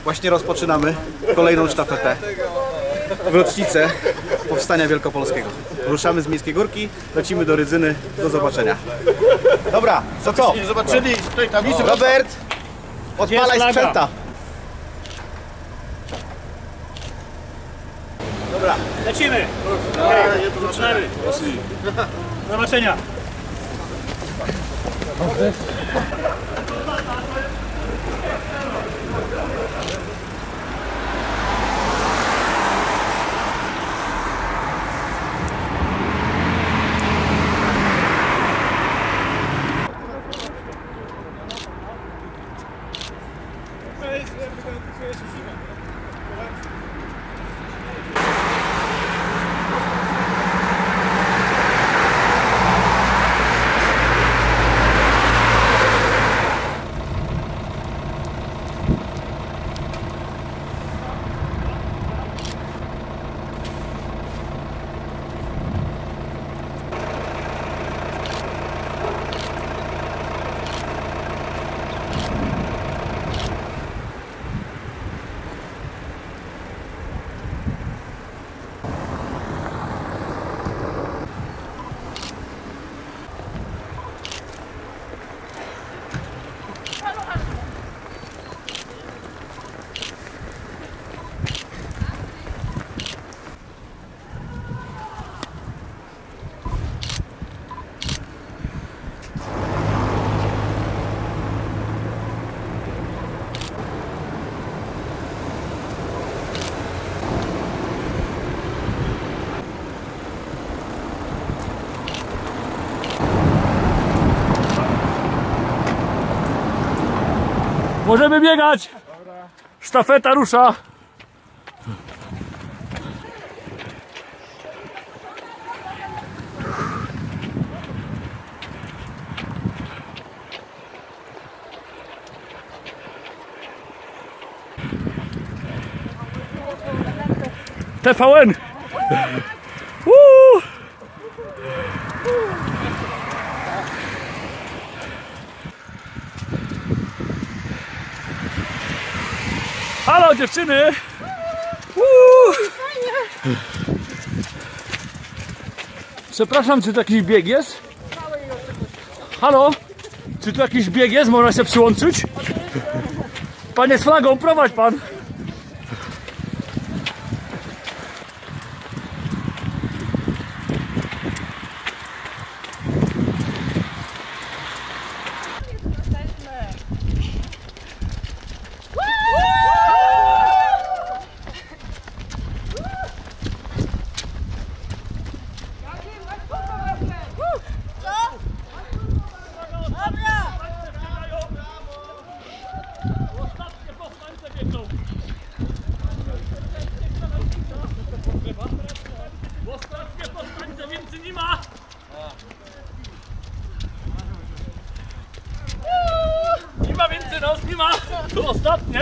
Właśnie rozpoczynamy kolejną sztafetę w rocznicę Powstania Wielkopolskiego. Ruszamy z Miejskiej Górki, lecimy do Rydzyny. Do zobaczenia. Dobra, to co? Nie zobaczyli tej tablicy. Robert, odpalaj sprzęta. Dobra. Lecimy! Zaczynamy! Do zobaczenia! Możemy biegać! Sztafeta rusza! TVN! Halo dziewczyny! Przepraszam, czy tu jakiś bieg jest? Halo? Czy tu jakiś bieg jest? Można się przyłączyć? Panie z flagą, prowadź pan! Ostatnie powstańce, więcej nie ma! Nie ma więcej nas, nie ma! To ostatnie!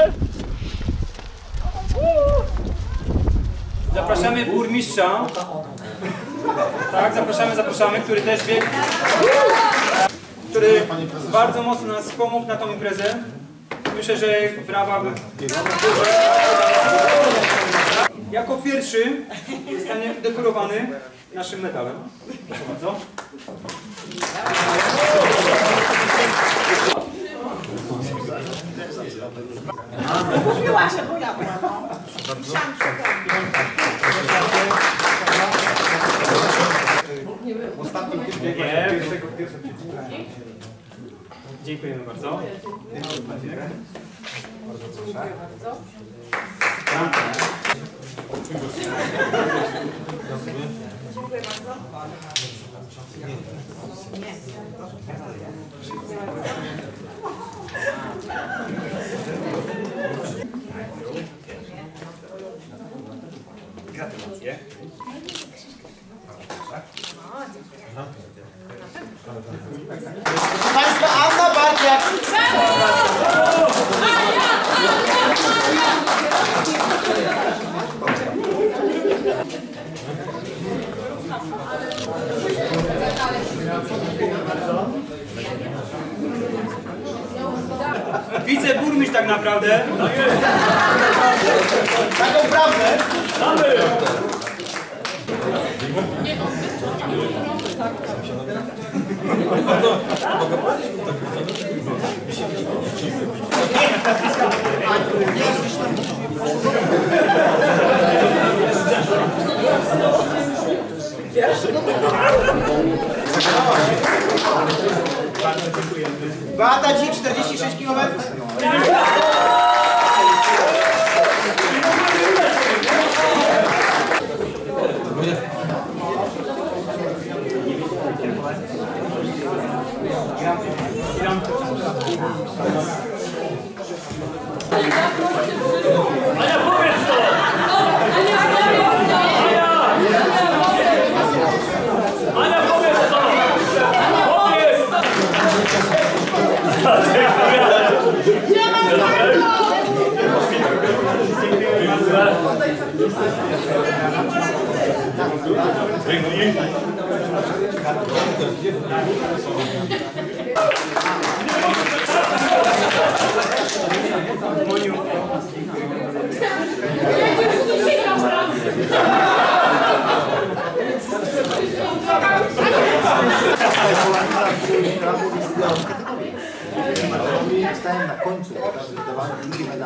Zapraszamy burmistrza. Tak, zapraszamy, który też biegł. Który bardzo mocno nas pomógł na tą imprezę. Myślę, że brawa by... Jako pierwszy zostanie dekorowany naszym medalem. Proszę bardzo. Mówiła się, bo ja byłam. Dziękujemy bardzo. Gratulacje. Państwa, Anna Bardziak! Wiceburmistrz tak naprawdę. Beata Dzik, 46 km. Ania, powiedz to! Ania, powiedz to! Powiedz! Stałem na końcu, wydawałem drugi medal.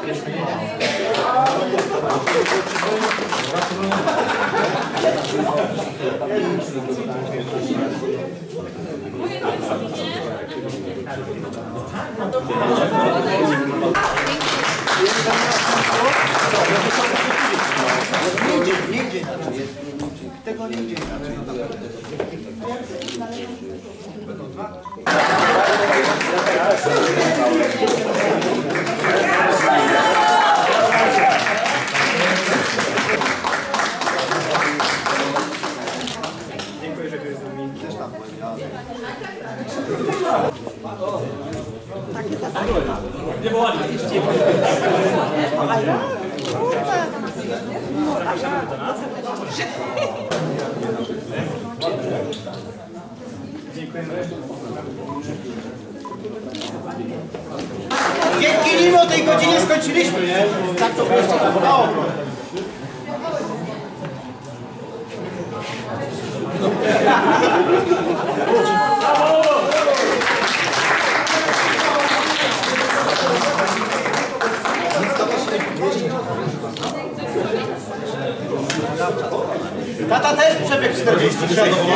Nigdzie tego nigdzie inaczej. Dziękuję, że byłeś z nami. Też tam byłem, ja. Nie było ładnie. Dzięki nim o tej godzinie skończyliśmy, nie? Tak to jeszcze podobało. Tata też przebiegł 46.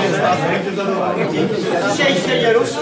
Dzisiaj się nie ruszy.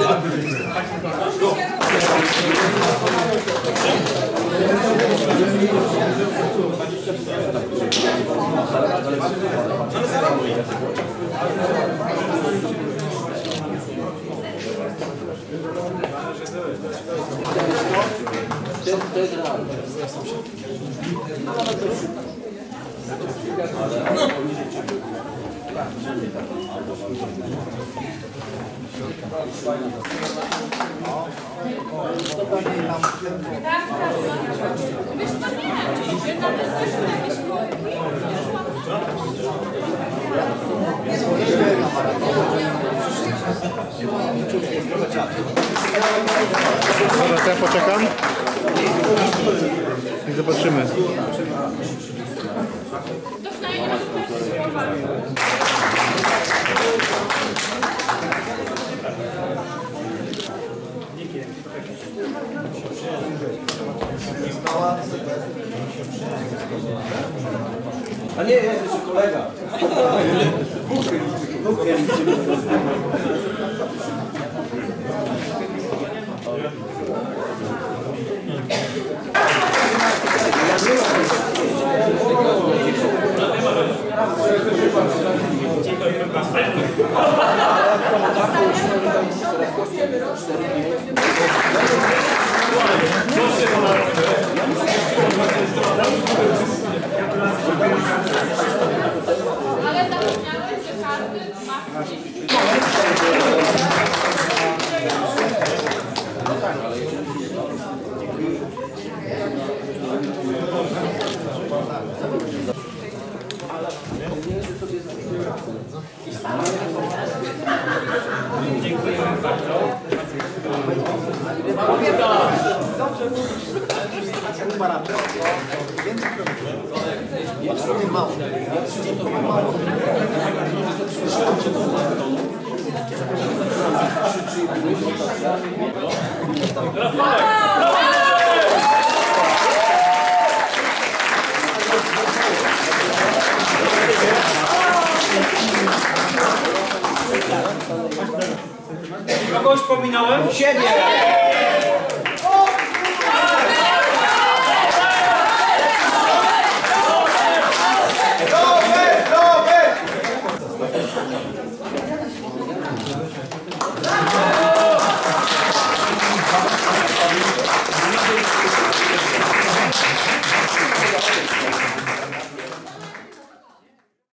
Dobra, to ja poczekam i zobaczymy. A nie, jest jeszcze kolega. Ale zapomniałeś, że każdy ma No tak, ale jeżeli Kogoś pominąłem? Siebie!